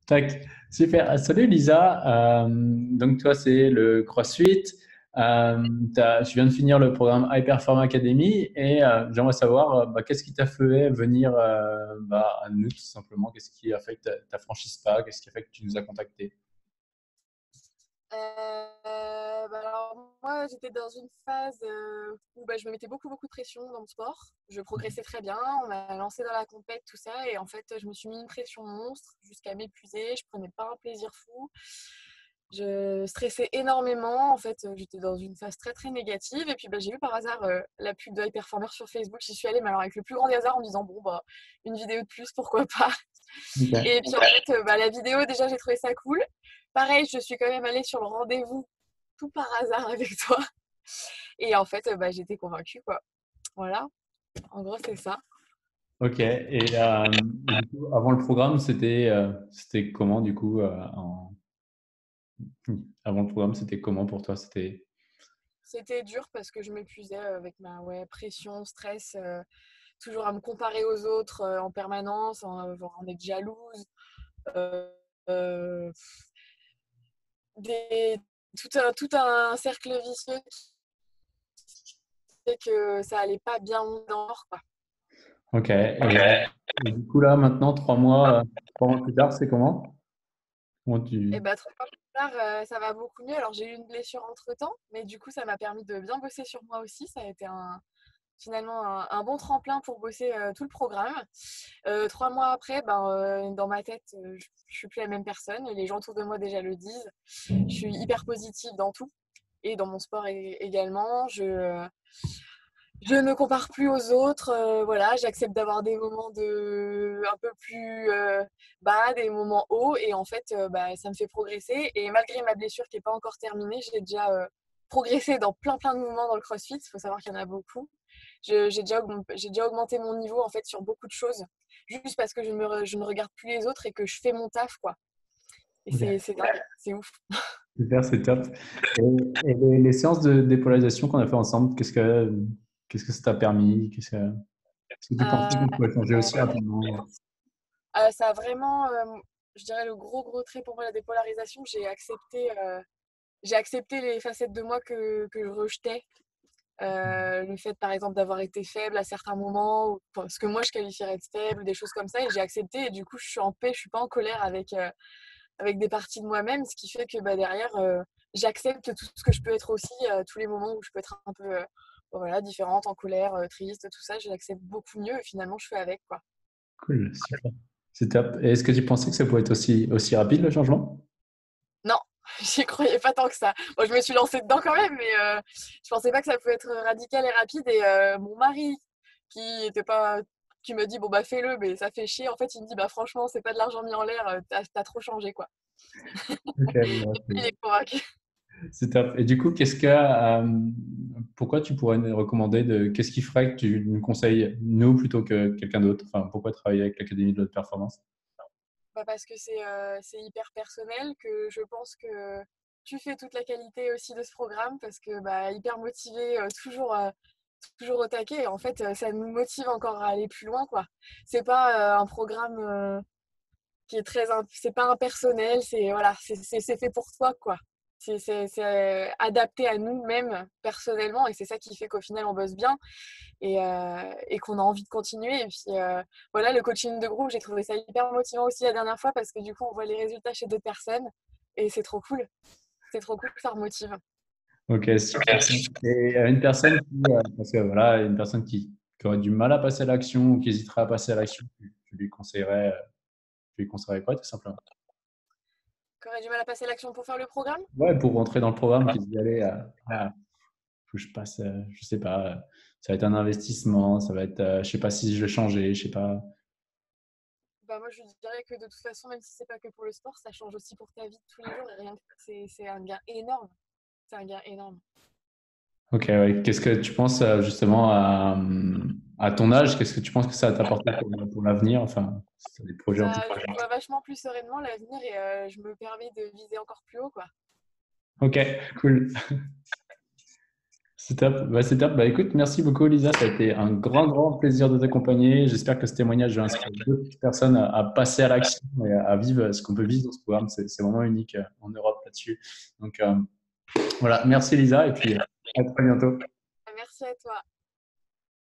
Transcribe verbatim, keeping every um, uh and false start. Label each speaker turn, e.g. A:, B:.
A: Tac, super. Ah, salut Lisa. Euh, donc toi c'est le CrossFit. Euh, t'as- tu viens de finir le programme High Perform Academy et euh, j'aimerais savoir euh, bah, qu'est-ce qui t'a fait venir euh, bah, à nous tout simplement. Qu'est-ce qui a fait que t'as t'as franchi ce pas? Qu'est-ce qui a fait que tu nous as contactés?
B: Euh, bah alors moi j'étais dans une phase euh, où bah, je me mettais beaucoup beaucoup de pression dans le sport. Je progressais très bien, on m'a lancé dans la compète, tout ça, et en fait je me suis mis une pression monstre jusqu'à m'épuiser, je prenais pas un plaisir fou. Je stressais énormément, en fait j'étais dans une phase très très négative et puis bah, j'ai vu par hasard euh, la pub de High Performer sur Facebook, j'y suis allée mais alors avec le plus grand des hasards en me disant bon bah une vidéo de plus pourquoi pas.
A: Ok.
B: Et puis en fait euh, bah, la vidéo déjà j'ai trouvé ça cool. Pareil, je suis quand même allée sur le rendez-vous tout par hasard avec toi. Et en fait, euh, bah, j'étais convaincue, quoi. Voilà, en gros, c'est ça.
A: Ok. Et, euh, et du coup, avant le programme, c'était euh, c'était comment du coup euh, en- avant le programme, c'était comment pour toi? C'était
B: C'était dur parce que je m'épuisais avec ma ouais, pression, stress, euh, toujours à me comparer aux autres euh, en permanence, en, genre, en être jalouse. euh, euh, des, tout, un, tout un cercle vicieux qui fait que ça allait pas bien dehors, quoi.
A: ok. Et, et du coup là maintenant, trois mois, euh, trois mois plus tard, c'est comment? Comment
B: Et
A: tu
B: bah, trois mois plus tard, euh, ça va beaucoup mieux. Alors, j'ai eu une blessure entre-temps, mais du coup, ça m'a permis de bien bosser sur moi aussi. Ça a été un, finalement un, un bon tremplin pour bosser euh, tout le programme. Euh, trois mois après, ben, euh, dans ma tête, euh, je, je suis plus la même personne. Les gens autour de moi déjà le disent. Je suis hyper positive dans tout et dans mon sport également. Je, je ne compare plus aux autres. Euh, voilà, j'accepte d'avoir des moments de un peu plus euh, bas, des moments hauts, et en fait, euh, bah, ça me fait progresser. Et malgré ma blessure qui n'est pas encore terminée, j'ai déjà euh, progressé dans plein plein de mouvements dans le CrossFit. Il faut savoir qu'il y en a beaucoup. Je- j'ai déjà, augm- j'ai déjà augmenté mon niveau en fait sur beaucoup de choses, juste parce que je, me re- je ne regarde plus les autres et que je fais mon taf, quoi. Et c'est
A: Ok.
B: c'est dingue, c'est ouf.
A: Super, c'est top. Et, et les, les séances de dépolarisation qu'on a fait ensemble, qu'est-ce que qu'est-ce que ça t'a permis? Qu'est-ce que, est-ce que tu pensais qu'on
B: Euh,
A: pouvait changer aussi rapidement?
B: euh, ça a vraiment, euh, je dirais, le gros gros trait pour moi, la dépolarisation. J'ai accepté. euh, j'ai accepté les facettes de moi que, que je rejetais. Euh, le fait, par exemple, d'avoir été faible à certains moments, ou enfin, ce que moi je qualifierais de faible, des choses comme ça, et j'ai accepté. Et du coup, je suis en paix, je suis pas en colère avec, euh, avec des parties de moi-même, ce qui fait que bah, derrière, euh, j'accepte tout ce que je peux être aussi, euh, tous les moments où je peux être un peu euh, voilà, différente, en colère, euh, triste, tout ça, je l'accepte beaucoup mieux et finalement, je fais avec, quoi.
A: Cool, super. C'est top. Et est-ce que tu pensais que ça pouvait être aussi, aussi rapide le changement?
B: Non, j'y croyais pas tant que ça. Moi, je me suis lancée dedans quand même, mais euh, je pensais pas que ça pouvait être radical et rapide. Et euh, mon mari, qui était pas, qui me dit bon bah fais-le, mais ça fait chier. En fait, il me dit bah franchement, c'est pas de l'argent mis en l'air, euh, t'as, t'as trop changé quoi.
A: Ok, bon,
B: Il
A: c'est
B: est convaincu.
A: c'est top. Et du coup, qu'est-ce que, euh, pourquoi tu pourrais nous recommander de, qu'est-ce qui ferait que tu nous conseilles nous plutôt que quelqu'un d'autre? Enfin, pourquoi travailler avec l'Académie de l'Haute Performance?
B: Bah, parce que c'est euh, c'est hyper personnel, que je pense que tu fais toute la qualité aussi de ce programme parce que bah hyper motivé, euh, toujours euh, toujours au taquet. Et en fait, euh, ça nous motive encore à aller plus loin quoi. C'est pas euh, un programme euh, qui est très imp- c'est pas impersonnel, c'est voilà, c'est c'est- c'est fait pour toi quoi. C'est c'est- c'est, euh, adapté à nous-mêmes personnellement et c'est ça qui fait qu'au final on bosse bien et, euh, et qu'on a envie de continuer. Et puis euh, voilà, le coaching de groupe, j'ai trouvé ça hyper motivant aussi la dernière fois parce que du coup on voit les résultats chez d'autres personnes et c'est trop cool. C'est trop cool, ça remotive.
A: Ok, super. Et euh, une personne qui, euh, parce que voilà, une personne qui, qui aurait du mal à passer à l'action ou qui hésiterait à passer à l'action, tu, tu lui conseillerais, euh, tu lui conseillerais quoi, tout simplement?
B: Qui aurait du mal à passer à l'action pour faire le programme?
A: Ouais, pour rentrer dans le programme, qui se dit, allez, euh, ah, faut que je passe, euh, je sais pas, euh, ça va être un investissement, ça va être, euh, je sais pas si je vais changer, je sais pas.
B: Bah moi je dirais que de toute façon, même si c'est pas que pour le sport, ça change aussi pour ta vie de tous les jours et rien que c'est c'est un gain énorme. C'est un gain énorme.
A: Ok, ouais. Qu'est-ce que tu penses euh, justement à, à ton âge? Qu'est-ce que tu penses que ça va t'apporter pour, pour l'avenir? Enfin, si tu as des projets en plus.
B: Bah, je vois vachement plus sereinement l'avenir et euh, je me permets de viser encore plus haut, quoi.
A: Ok, cool. C'est top. Bah, c'est top. Bah, écoute, merci beaucoup, Lisa. Ça a été un grand, grand plaisir de t'accompagner. J'espère que ce témoignage va inspirer d'autres personnes à, à passer à l'action et à, à vivre ce qu'on peut vivre dans ce programme. C'est c'est vraiment unique euh, en Europe là-dessus. Donc, euh, voilà. Merci, Lisa. Et puis, euh, à très bientôt.
B: Merci à toi.